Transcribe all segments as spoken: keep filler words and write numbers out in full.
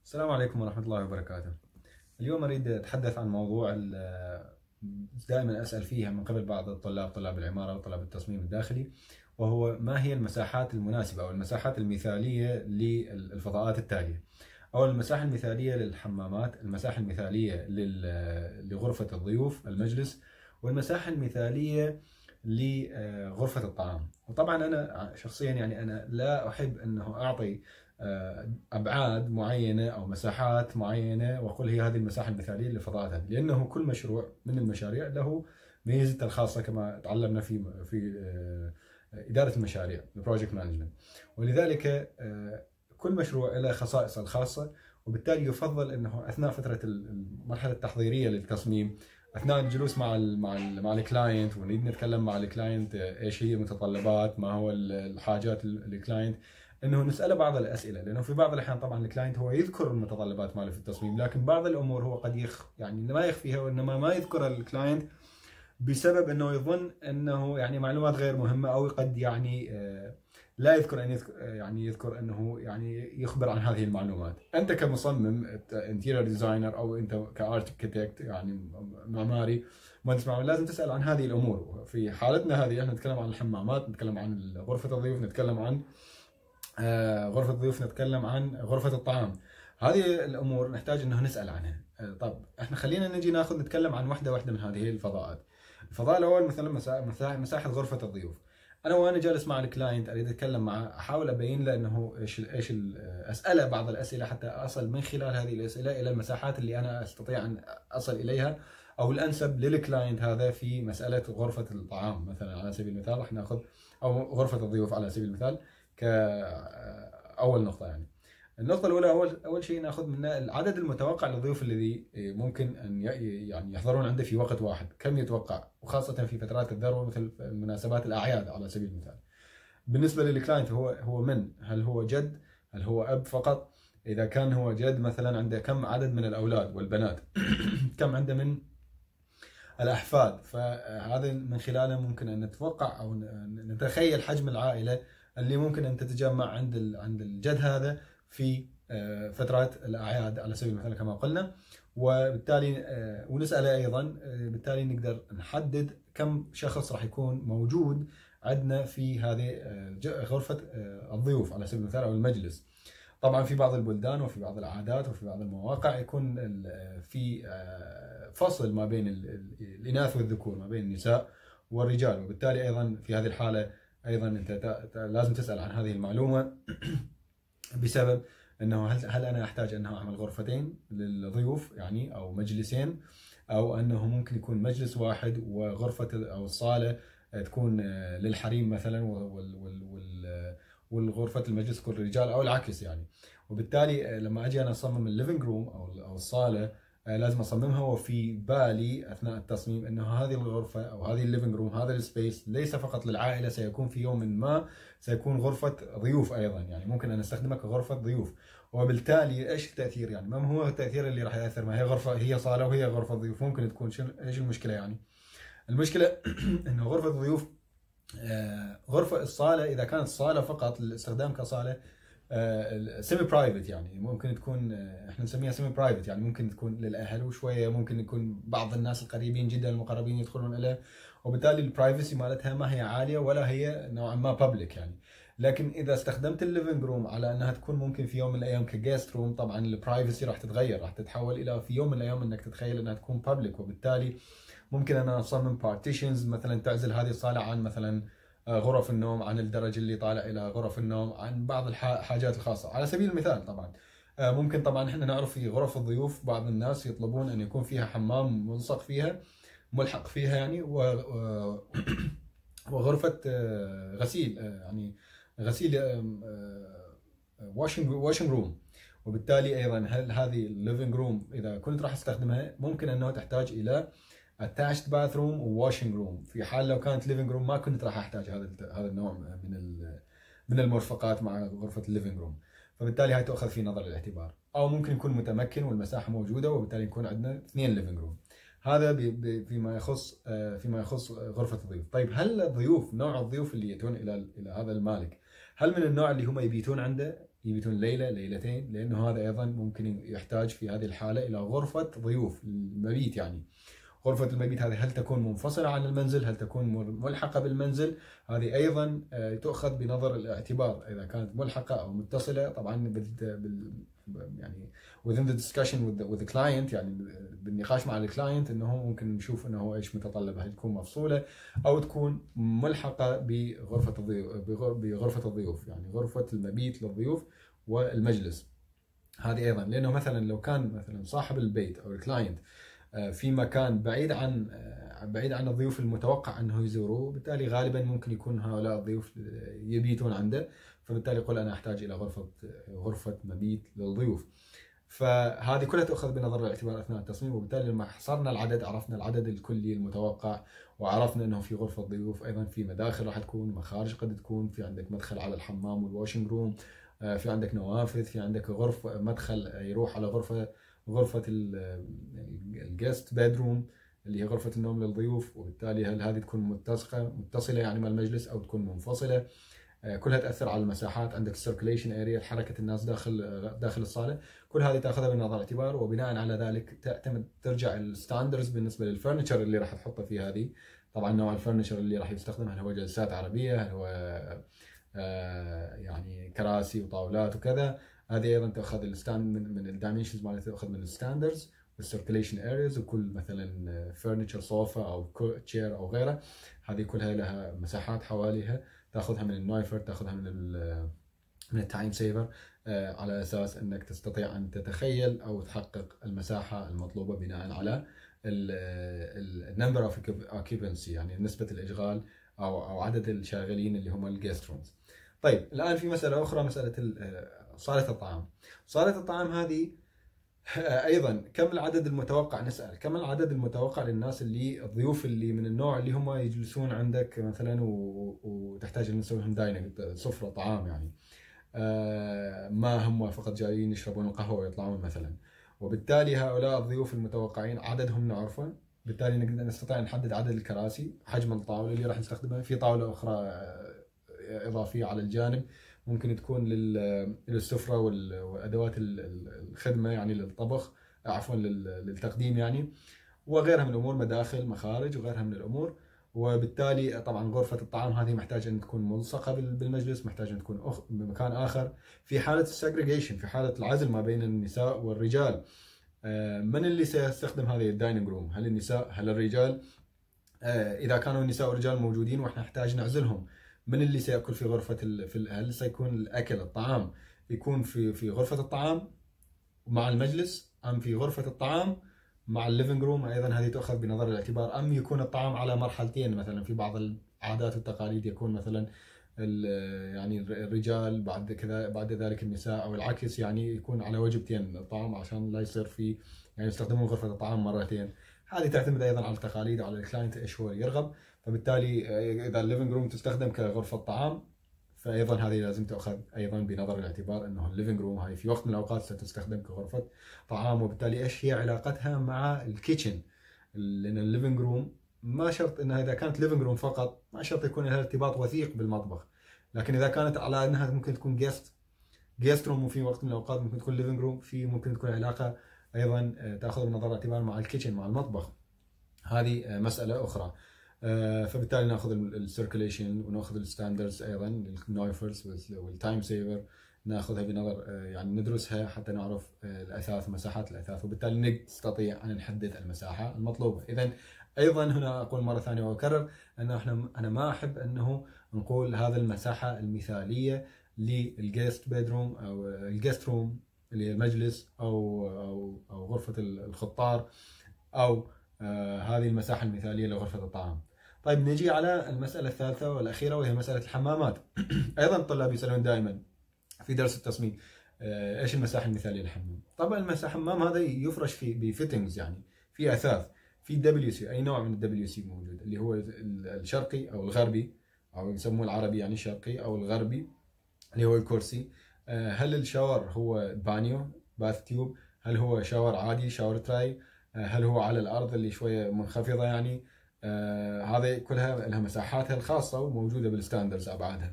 السلام عليكم ورحمة الله وبركاته. اليوم أريد أتحدث عن موضوع دائما أسأل فيها من قبل بعض الطلاب، طلاب العمارة وطلاب التصميم الداخلي، وهو ما هي المساحات المناسبة أو المساحات المثالية للفضاءات التالية، أو المساحة المثالية للحمامات، المساحة المثالية لغرفة الضيوف المجلس، والمساحة المثالية لغرفة الطعام. وطبعا أنا شخصيا يعني أنا لا أحب أنه أعطي أبعاد معينة أو مساحات معينة وأقول هي هذه المساحة المثالية للفضاءات هذه، لأنه كل مشروع من المشاريع له ميزته الخاصة كما تعلمنا في في إدارة المشاريع البروجكت مانجمنت. ولذلك كل مشروع له خصائصه الخاصة، وبالتالي يفضل أنه أثناء فترة المرحلة التحضيرية للتصميم، اثناء الجلوس مع ال مع ال مع الكلاينت، ونريد نتكلم مع الكلاينت ايش هي المتطلبات، ما هو الحاجات الكلاينت، انه نساله بعض الاسئله، لانه في بعض الاحيان طبعا الكلاينت هو يذكر المتطلبات ماله في التصميم، لكن بعض الامور هو قد يخ يعني ما يخفيها، وانما ما يذكرها الكلاينت بسبب انه يظن انه يعني معلومات غير مهمه، او قد يعني لا يذكر ان يذكر يعني يذكر انه يعني يخبر عن هذه المعلومات. انت كمصمم انتيريور ديزاينر او انت كاركتكت يعني معماري مهندس معماري لازم تسال عن هذه الامور. في حالتنا هذه احنا نتكلم عن الحمامات، نتكلم عن غرفه الضيوف، نتكلم عن غرفة الضيوف، نتكلم عن غرفة الطعام. هذه الأمور نحتاج أنه نسأل عنها. طب احنا خلينا نجي ناخذ نتكلم عن واحدة واحدة من هذه الفضاءات. الفضاء الأول مثلا مساحة غرفة الضيوف. أنا وأنا جالس مع الكلاينت أريد أتكلم معه، أحاول أبين له أنه إيش إيش أسأله بعض الأسئلة حتى أصل من خلال هذه الأسئلة إلى المساحات اللي أنا أستطيع أن أصل إليها، أو الأنسب للكلاينت هذا في مسألة غرفة الطعام مثلا على سبيل المثال، راح ناخذ أو غرفة الضيوف على سبيل المثال كأول نقطة. يعني النقطة الأولى، أول أول شيء نأخذ منها العدد المتوقع للضيوف الذي ممكن أن يعني يحضرون عنده في وقت واحد، كم يتوقع، وخاصة في فترات الذروة مثل مناسبات الأعياد على سبيل المثال. بالنسبة للكلاينت هو هو من؟ هل هو جد؟ هل هو أب فقط؟ إذا كان هو جد مثلا عنده كم عدد من الأولاد والبنات؟ كم عنده من الأحفاد؟ فهذا من خلاله ممكن أن نتوقع أو نتخيل حجم العائلة اللي ممكن ان تتجمع عند عند الجد هذا في فترات الاعياد على سبيل المثال كما قلنا. وبالتالي ونساله ايضا، بالتالي نقدر نحدد كم شخص راح يكون موجود عندنا في هذه غرفه الضيوف على سبيل المثال او المجلس. طبعا في بعض البلدان وفي بعض العادات وفي بعض المواقع يكون في فصل ما بين الاناث والذكور، ما بين النساء والرجال، وبالتالي ايضا في هذه الحاله ايضا انت لازم تسال عن هذه المعلومه بسبب انه هل هل انا احتاج انه اعمل غرفتين للضيوف يعني او مجلسين، او انه ممكن يكون مجلس واحد وغرفه او الصاله تكون للحريم مثلا والغرفه المجلس تكون للرجال، او العكس يعني. وبالتالي لما اجي انا اصمم الليفنج روم او او الصاله لازم اصممها وفي بالي اثناء التصميم انه هذه الغرفه او هذه الليفنج روم، هذا السبيس ليس فقط للعائله، سيكون في يوم ما سيكون غرفه ضيوف ايضا، يعني ممكن ان استخدمها كغرفه ضيوف. وبالتالي ايش التاثير؟ يعني ما هو التاثير اللي راح ياثر؟ ما هي غرفه، هي صاله وهي غرفه ضيوف، ممكن تكون شنو ايش المشكله يعني؟ المشكله انه غرفه الضيوف، غرفه الصاله اذا كانت صاله فقط للاستخدام كصاله سيمي برايفت، يعني ممكن تكون احنا نسميها سيمي برايفت، يعني ممكن تكون للاهل وشويه ممكن يكون بعض الناس القريبين جدا المقربين يدخلون اليها، وبالتالي البرايفسي مالتها ما هي عاليه ولا هي نوعا ما بابليك يعني. لكن اذا استخدمت الليفنج روم على انها تكون ممكن في يوم من الايام كجيست روم، طبعا البرايفسي راح تتغير، راح تتحول الى في يوم من الايام انك تتخيل انها تكون بابليك، وبالتالي ممكن انا اصمم بارتيشنز مثلا تعزل هذه الصاله عن مثلا غرف النوم، عن الدرج اللي طالع الى غرف النوم، عن بعض الحاجات الخاصه على سبيل المثال. طبعا ممكن طبعا احنا نعرف في غرف الضيوف بعض الناس يطلبون ان يكون فيها حمام ملصق فيها ملحق فيها يعني، وغرفه غسيل يعني غسيل واشنج واشنج روم. وبالتالي ايضا هل هذه الليفنج روم اذا كنت راح استخدمها ممكن انه تحتاج الى attached bathroom و washing room، في حال لو كانت living room ما كنت راح احتاج هذا هذا النوع من من المرفقات مع غرفه الليفنج روم، فبالتالي هاي تؤخذ في نظر الاعتبار. او ممكن يكون متمكن والمساحه موجوده وبالتالي يكون عندنا اثنين ليفنج روم. هذا فيما يخص فيما يخص غرفه الضيوف. طيب هل الضيوف، نوع الضيوف اللي ياتون الى الى هذا المالك، هل من النوع اللي هم يبيتون عنده يبيتون ليلة ليلتين، لأنه هذا أيضا ممكن يحتاج في هذه الحالة إلى غرفة ضيوف المبيت. يعني غرفة المبيت هذه هل تكون منفصلة عن المنزل، هل تكون ملحقة بالمنزل، هذه أيضا تؤخذ بنظر الاعتبار. إذا كانت ملحقة أو متصلة طبعا بال يعني within the discussion with the, with the client، يعني بالنقاش مع الكلاينت، انه ممكن نشوف انه ايش متطلبه، هل تكون مفصوله او تكون ملحقه بغرفه الضيوف بغرفه الضيوف يعني غرفه المبيت للضيوف والمجلس. هذه ايضا لانه مثلا لو كان مثلا صاحب البيت او الكلاينت في مكان بعيد عن بعيد عن الضيوف المتوقع انه يزوروه، بالتالي غالبا ممكن يكون هؤلاء الضيوف يبيتون عنده، فبالتالي يقول انا احتاج الى غرفه غرفه مبيت للضيوف. فهذه كلها تؤخذ بنظر الاعتبار اثناء التصميم، وبالتالي لما حصرنا العدد عرفنا العدد الكلي المتوقع، وعرفنا انه في غرفه ضيوف ايضا في مداخل راح تكون، مخارج قد تكون، في عندك مدخل على الحمام والواشنج روم، في عندك نوافذ، في عندك غرفه مدخل يروح على غرفه غرفه الجست بيدروم اللي هي غرفه النوم للضيوف، وبالتالي هل هذه تكون متسقه متصله يعني مع المجلس او تكون منفصله. كلها تاثر على المساحات. عندك السيركيليشن اريا، حركه الناس داخل داخل الصاله، كل هذه تاخذها بنظر الاعتبار، وبناء على ذلك تعتمد ترجع الستاندرز بالنسبه للفرنتشر اللي راح تحطه في هذه. طبعا نوع الفرنتشر اللي راح يستخدم، هل هو جلسات عربيه، هل هو آه يعني كراسي وطاولات وكذا. هذه ايضا تاخذ الستاند من, من الدايمنشنز مالتها، تاخذ من الستاندرز والسيركيليشن ارياز، وكل مثلا فرنتشر صوفا او تشير او غيره، هذه كلها لها مساحات حواليها، تاخذها من النايفر، تاخذها من من التايم سيفر، على اساس انك تستطيع ان تتخيل او تحقق المساحه المطلوبه بناء على النمبر اوف اوكيبنسي، يعني نسبه الاشغال او او عدد الشاغلين اللي هم الجيست رومز. طيب الان في مساله اخرى، مساله صاله الطعام. صاله الطعام هذه ايضا كم العدد المتوقع؟ نسال كم العدد المتوقع للناس اللي الضيوف اللي من النوع اللي هم يجلسون عندك مثلا وتحتاج ان نسوي لهم دايننج، سفره طعام يعني، ما هم فقط جايين يشربون القهوه ويطلعون مثلا. وبالتالي هؤلاء الضيوف المتوقعين عددهم نعرفه، بالتالي نقدر نستطيع نحدد عدد الكراسي، حجم الطاوله اللي راح نستخدمها. في طاوله اخرى اضافيه على الجانب ممكن تكون للسفرة وأدوات الخدمة، يعني للطبخ، عفوا للتقديم يعني، وغيرها من الأمور، مداخل، مخارج وغيرها من الأمور. وبالتالي طبعا غرفة الطعام هذه محتاجة أن تكون ملصقة بالمجلس، محتاجة أن تكون أخ... بمكان آخر. في حالة السجريجيشن، في حالة العزل ما بين النساء والرجال، من اللي سيستخدم هذه الدايننج روم؟ هل النساء؟ هل الرجال؟ إذا كانوا النساء والرجال موجودين وإحنا نحتاج نعزلهم، من اللي سيأكل في غرفة ال... في ال... هل سيكون الأكل الطعام يكون في في غرفة الطعام مع المجلس، أم في غرفة الطعام مع الليفنج روم؟ أيضا هذه تؤخذ بنظر الاعتبار. أم يكون الطعام على مرحلتين، مثلا في بعض العادات والتقاليد يكون مثلا يعني الرجال بعد كذا بعد ذلك النساء، أو العكس، يعني يكون على وجبتين الطعام عشان لا يصير في يعني يستخدمون غرفة الطعام مرتين. هذه تعتمد أيضا على التقاليد وعلى الكلاينت إيش هو يرغب. فبالتالي اذا الليفنج روم تستخدم كغرفه طعام، فايضا هذه لازم تؤخذ ايضا بنظر الاعتبار، انه الليفنج روم هاي في وقت من الاوقات ستستخدم كغرفه طعام. وبالتالي ايش هي علاقتها مع الكيتشن؟ لان الليفنج روم ما شرط انها اذا كانت ليفنج روم فقط ما شرط يكون لها ارتباط وثيق بالمطبخ، لكن اذا كانت على انها ممكن تكون جيست جيست روم، وفي وقت من الاوقات ممكن تكون ليفنج روم، في ممكن تكون علاقه ايضا تاخذ بنظر الاعتبار مع الكيتشن، مع المطبخ. هذه مساله اخرى. فبالتالي ناخذ السيركيليشن وناخذ الستاندردز ايضا، النايفرز والتايم سيفر، ناخذها بنظر يعني ندرسها حتى نعرف الاثاث ومساحات الاثاث، وبالتالي نستطيع ان نحدد المساحه المطلوبه. اذا ايضا هنا اقول مره ثانيه واكرر ان احنا انا ما احب انه نقول هذا المساحه المثاليه للجيست بيدروم او الجيست روم اللي هي المجلس او او او غرفه الخطار، او آه هذه المساحه المثاليه لغرفه الطعام. طيب نجي على المسألة الثالثة والأخيرة، وهي مسألة الحمامات. أيضا الطلاب يسألون دائما في درس التصميم إيش المساحة المثالية للحمام؟ طبعا المساحة الحمام هذا يفرش في بفيتنجز، يعني في أثاث، في دبليو سي، أي نوع من الدبليو سي موجود، اللي هو الشرقي أو الغربي، أو يسموه العربي يعني الشرقي أو الغربي، اللي هو الكرسي. هل الشاور هو بانيو باث تيوب؟ هل هو شاور عادي شاور تراي؟ هل هو على الأرض اللي شوية منخفضة يعني؟ آه هذه كلها لها مساحاتها الخاصة وموجودة بالستاندرز أبعادها.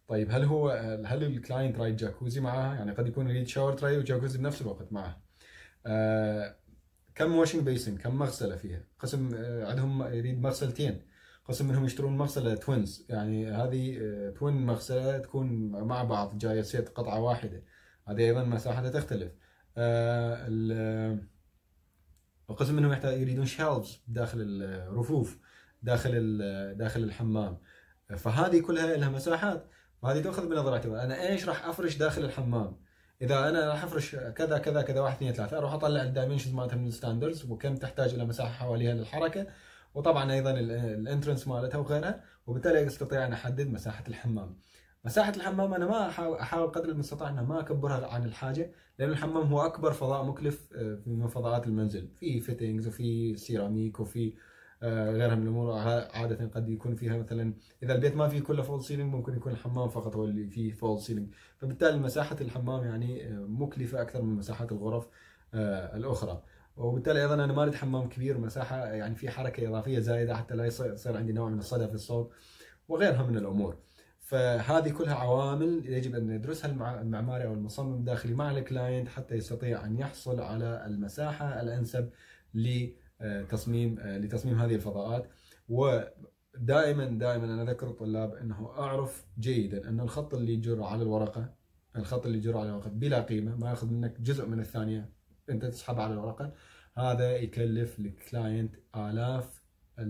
طيب هل هو هل الكلاينت رايد جاكوزي معاها؟ يعني قد يكون يريد شاور تراي وجاكوزي بنفس الوقت معها. آه كم واشنج بيسن، كم مغسله فيها؟ قسم آه عندهم يريد مغسلتين، قسم منهم يشترون مغسله توينز، يعني هذه آه توين مغسله تكون مع بعض جايه سيت قطعه واحده، هذه ايضا مساحتها تختلف. آه وقسم منهم يحتاج يريدون شيلفز داخل الرفوف داخل داخل الحمام. فهذه كلها لها مساحات، وهذه تؤخذ بنظر الاعتبار. انا ايش راح افرش داخل الحمام؟ اذا انا راح افرش كذا كذا كذا واحد اثنين ثلاثه، اروح اطلع الدايمنشنز مالتها من الستاندردز وكم تحتاج الى مساحه حواليها للحركه، وطبعا ايضا الانترنس مالتها وغيرها، وبالتالي استطيع ان احدد مساحه الحمام. مساحه الحمام انا ما احاول قدر المستطاع ان ما اكبرها عن الحاجه، لان الحمام هو اكبر فضاء مكلف من فضاءات المنزل، في فيتنجز وفي سيراميك وفي غيرها من الامور. عاده قد يكون فيها مثلا اذا البيت ما فيه كله فول سيلينج، ممكن يكون الحمام فقط هو اللي فيه فول سيلينج، فبالتالي مساحه الحمام يعني مكلفه اكثر من مساحات الغرف الاخرى. وبالتالي ايضا انا ما اريد حمام كبير مساحه يعني في حركه اضافيه زايده حتى لا يصير عندي نوع من الصدى في الصوت وغيرها من الامور. فهذه كلها عوامل يجب ان يدرسها المعماري او المصمم الداخلي مع الكلاينت حتى يستطيع ان يحصل على المساحه الانسب لتصميم لتصميم هذه الفضاءات. ودائما دائما انا اذكر الطلاب انه اعرف جيدا ان الخط اللي يجر على الورقه، الخط اللي يجر على الورقه بلا قيمه، ما ياخذ منك جزء من الثانيه انت تسحبه على الورقه، هذا يكلف الكلاينت آلاف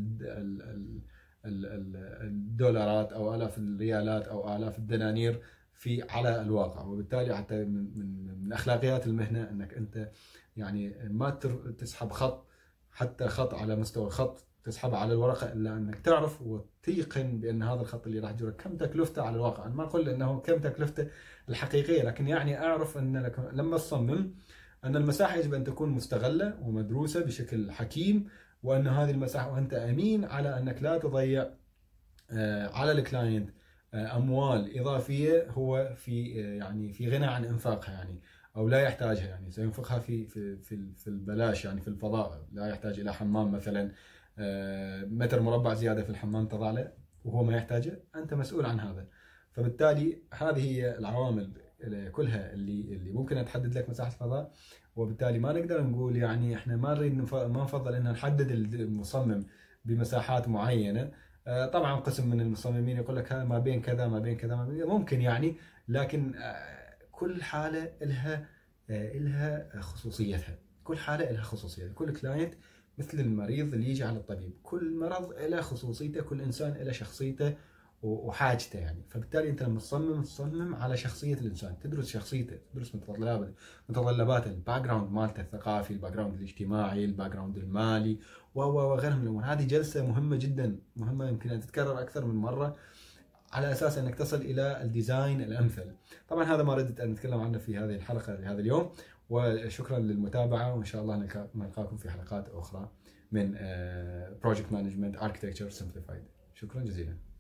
الدولارات او آلاف الريالات او آلاف الدنانير في على الواقع. وبالتالي حتى من من من اخلاقيات المهنه انك انت يعني ما تسحب خط، حتى خط على مستوى الخط تسحبه على الورقه، الا انك تعرف وتيقن بان هذا الخط اللي راح تجره كم تكلفته على الواقع. انا ما اقول انه كم تكلفته الحقيقيه، لكن يعني اعرف ان لما تصمم ان المساحه يجب ان تكون مستغله ومدروسه بشكل حكيم، وان هذه المساحه وانت امين على انك لا تضيع على الكلاينت اموال اضافيه هو في يعني في غنى عن انفاقها، يعني او لا يحتاجها، يعني سينفقها في في في في البلاش، يعني في الفضاء، لا يحتاج الى حمام مثلا متر مربع زياده في الحمام تضع له وهو ما يحتاجه، انت مسؤول عن هذا. فبالتالي هذه هي العوامل كلها اللي اللي ممكن تحدد لك مساحه الفضاء. وبالتالي ما نقدر نقول يعني احنا ما نريد ما نفضل ان نحدد المصمم بمساحات معينه. طبعا قسم من المصممين يقول لك ما بين كذا ما بين كذا ما بين ممكن يعني، لكن كل حاله لها لها خصوصيتها، كل حاله لها خصوصيتها، كل كلاينت مثل المريض اللي يجي على الطبيب، كل مرض له خصوصيته، كل انسان له شخصيته وحاجته يعني. فبالتالي انت لما تصمم تصمم على شخصيه الانسان، تدرس شخصيته، تدرس متطلباته متطلباته الباك جراوند مالته الثقافي، الباك جراوند الاجتماعي، الباك جراوند المالي وغيرها من الامور. هذه جلسه مهمه جدا، مهمه يمكن ان تتكرر اكثر من مره على اساس انك تصل الى الديزاين الامثل. طبعا هذا ما ردت ان نتكلم عنه في هذه الحلقه لهذا اليوم، وشكرا للمتابعه، وان شاء الله نلقاكم في حلقات اخرى من بروجكت مانجمنت اركتكتشر سمبليفايد. شكرا جزيلا.